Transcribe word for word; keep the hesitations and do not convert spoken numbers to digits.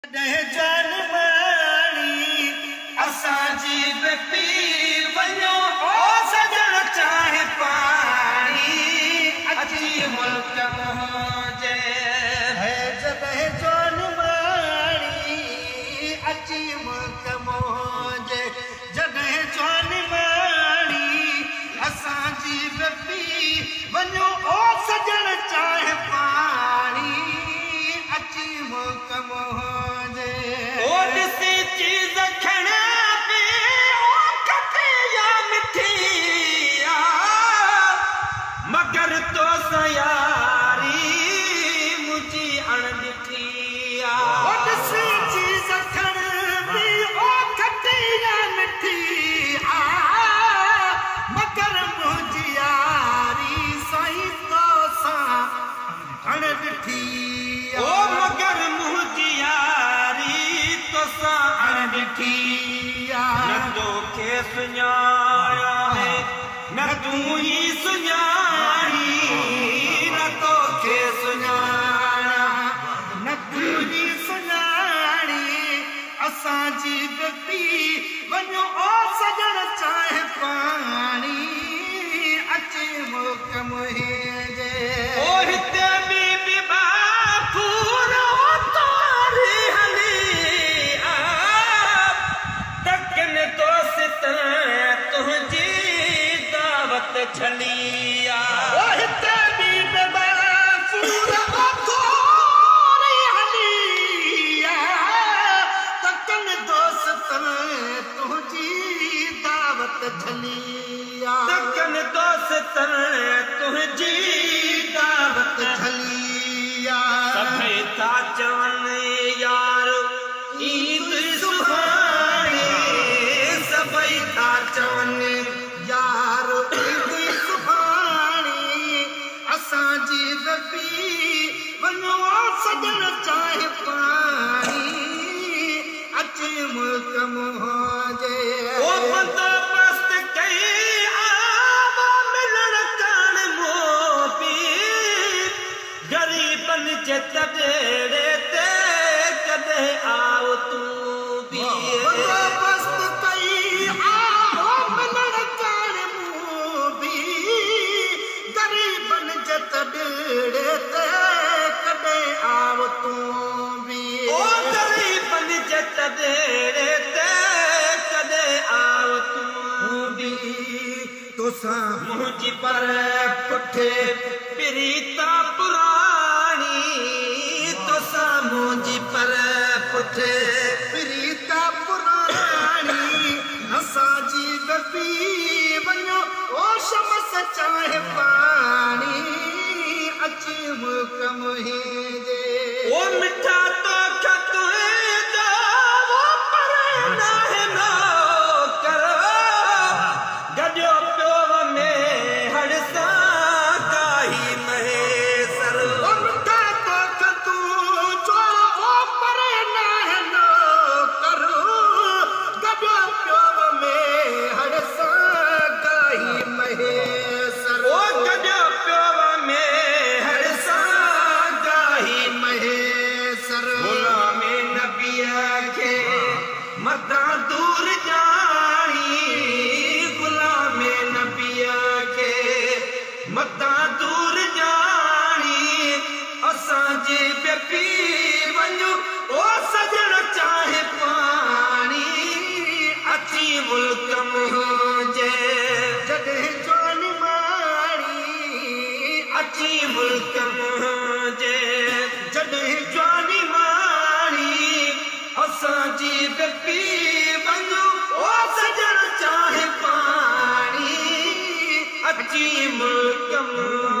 जान माणी असांजी पीर वञो ओ सजण चाहे पाणी अची मुल्क मोजे है जॾहिं जान माणी अची मुल्क मोजे जॾहिं जान माणी असांजी पीर वञो ओ सजण चाहे पाणी अची मुल्क मोजे चीज़ खणा पे ओ कटिया मिठिया मगर तो सयारी मुझी अणिठिया ओसी चीज़ खणा पे ओ कटिया मिठिया मगर मुझी यारी सही तो सा अणिठिया ओ मगर मुझी न तोखे सुञाया है न तूं ही सुञाणी न तोखे सुञाया न तूं ही सुञाणी असांजी पीर वञो ओ सजण चाहे पाणी अचे मुल्क मुंहिंजे ओ हिते बि छलिया ओ हिते बि बेबाफूर अखोरी हलिया तकन दोस्तन तुझी दावत छलिया तकन दोस्तन तुझी दावत छलिया सभई था चवन यार ईद सुहानी सभई था चवन यार असांजी पीर वञो सजण चाहे पाणी अचे मुल्क मोजे ओ बंदोबस्त कई आवा मिलण कान मो पीर गरीबन जे तड़े ते कदे आओ तू भी बंदोबस्त कई आवा मिलण कान मो भी गरीबन जे तड़े ते कदे आओ तू भी ओ गरीबन जे तड़े ते कदे आओ तू भी तोसा मुझी पर पुठे प्रीता पुरानी तोसा मुझी पर पुठे प्रीता पुरानी असांजी पीर वञो ओ शमस चाहे पाणी अची मुल्क मुंहिंजे ओ मिठा तो तुंहिंजा वो पर नाहे नो करो गॾियो पियो में हड़ सां काई महेसर ओ मिठा तो तूं जो वो पर नाहे नो करो गॾियो पियो में हड़ सां काई महेसर ओ गॾियो पियो में हड़ सां काई महेसर गुलाम नबीअ खे मथां दूर ॼाणी गुलाम नबीअ खे मथां दूर ॼाणी असांजे पीर वञो ओ सजण चाहे पाणी अची मुल्क मुंहिंजे जॾहिं जान माणी अची मुल्क मुंहिंजे जॾहिं जान माणी असांजी पीर वञो ओ सजण चाहे पाणी अची मुल्क मुंहिंजे